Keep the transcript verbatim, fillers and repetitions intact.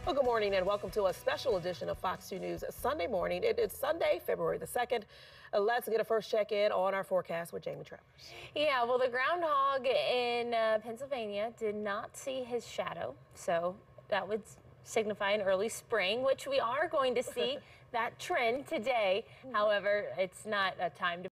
Well, good morning and welcome to a special edition of Fox two News Sunday morning. It is Sunday, February the second. Uh, let's get a first check in on our forecast with Jamie Travers. Yeah, well, the groundhog in uh, Pennsylvania did not see his shadow, so that would signify an early spring, which we are going to see that trend today. However, it's not a time to